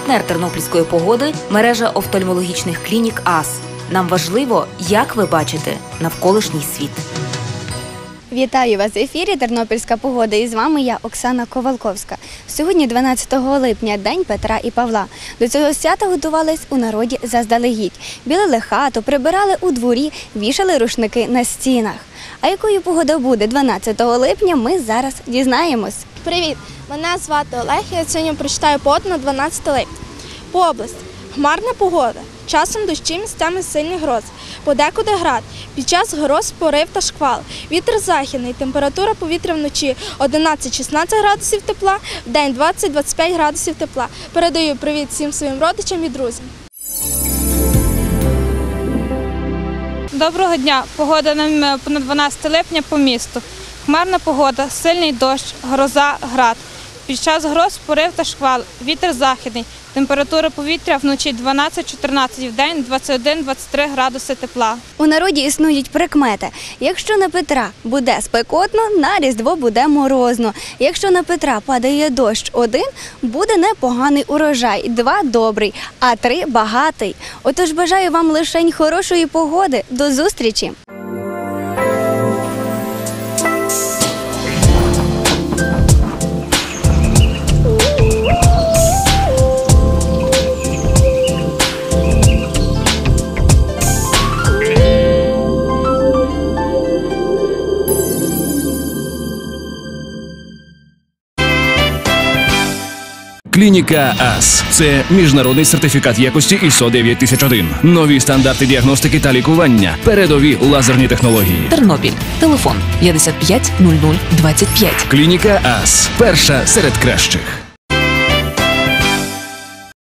Партнер тернопільської погоди – мережа офтальмологічних клінік АС. Нам важливо, як ви бачите навколишній світ. Вітаю вас в ефірі «Тернопільська погода» і з вами я, Оксана Ковалковська. Сьогодні 12 липня, День Петра і Павла. До цього свята готувались у народі заздалегідь. Білили хату, прибирали у дворі, вішали рушники на стінах. А якою погода буде 12 липня, ми зараз дізнаємось. Привіт! Мене звати Олег, я сьогодні прочитаю погоду на 12 липня. По області. Хмарна погода. Часом дощі, місцями сильні грози. Подекуди град. Під час гроз порив та шквал. Вітер західний. Температура повітря вночі 11-16 градусів тепла, вдень 20-25 градусів тепла. Передаю привіт всім своїм родичам і друзям. Доброго дня. Погода на 12 липня по місту. Хмарна погода, сильний дощ, гроза, град. Під час гроз порив та шквал. Вітер західний. Температура повітря вночі 12-14, вдень 21-23 градуси тепла. У народі існують прикмети. Якщо на Петра буде спекотно, на Різдво буде морозно. Якщо на Петра падає дощ 1, буде непоганий урожай, 2 – добрий, а 3 – багатий. Отож бажаю вам лишень хорошої погоди. До зустрічі! Клініка АС – це міжнародний сертифікат якості ISO 9001. Нові стандарти діагностики та лікування. Передові лазерні технології. Тернопіль. Телефон 55 00 25. Клініка АС – перша серед кращих.